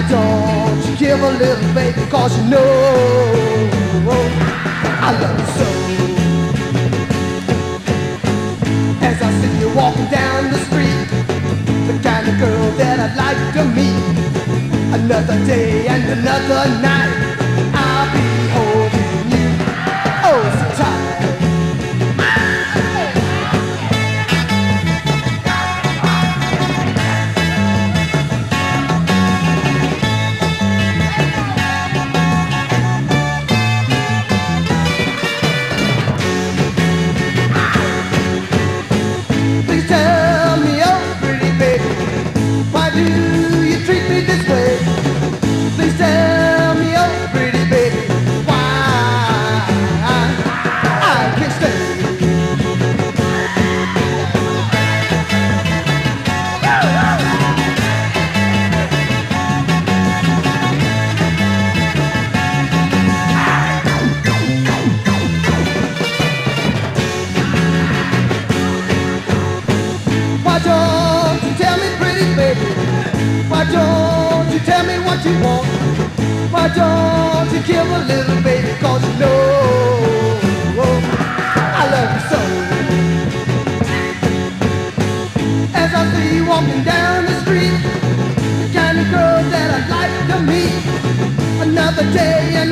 don't you give a little baby, 'cause you know I love you so. As I see you walking down the street, the kind of girl that I'd like to meet. Another day and another night, I'll be holding you oh so tight. Please tell me, oh pretty baby, why do you treat me this way? Please tell me, oh pretty baby, why I can't stay. Why don't you tell me, pretty baby? Why don't you tell me what you want? Why don't you give a little baby, 'cause you know I love you so. As I see you walking down the street, the kind of girl that I'd like to meet. Another day